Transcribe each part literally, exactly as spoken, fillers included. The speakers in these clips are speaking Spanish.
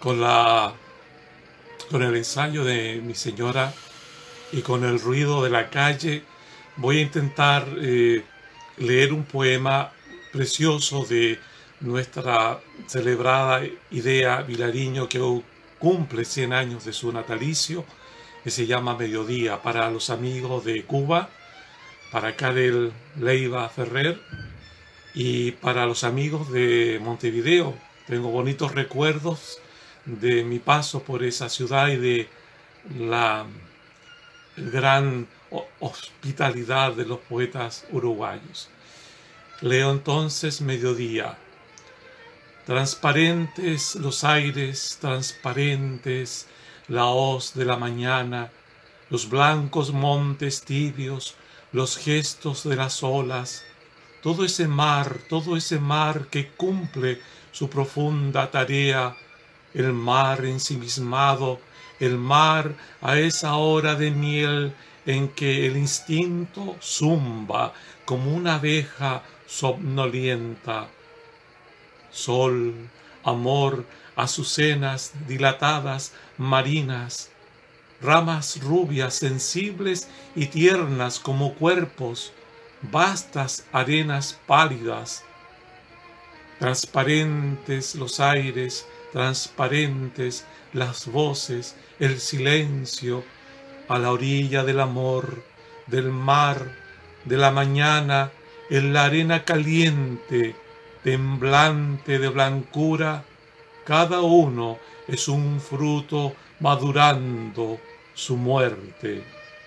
con, la, con el ensayo de mi señora y con el ruido de la calle, voy a intentar eh, leer un poema precioso de nuestra celebrada Idea Vilariño, que cumple cien años de su natalicio, que se llama Mediodía, para los amigos de Cuba, para Karel Leiva Ferrer y para los amigos de Montevideo. Tengo bonitos recuerdos de mi paso por esa ciudad y de la gran hospitalidad de los poetas uruguayos. Leo entonces Mediodía. Transparentes los aires, transparentes la hoz de la mañana, los blancos montes tibios, los gestos de las olas, todo ese mar, todo ese mar que cumple su profunda tarea, el mar ensimismado, el mar a esa hora de miel en que el instinto zumba como una abeja somnolienta. Sol, amor, azucenas dilatadas, marinas, ramas rubias, sensibles y tiernas como cuerpos, vastas arenas pálidas, transparentes los aires, transparentes las voces, el silencio, a la orilla del amor, del mar, de la mañana, en la arena caliente, temblante de blancura, cada uno es un fruto madurando su muerte.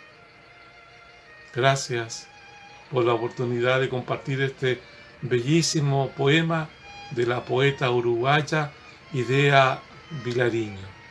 Gracias por la oportunidad de compartir este bellísimo poema de la poeta uruguaya Idea Vilariño.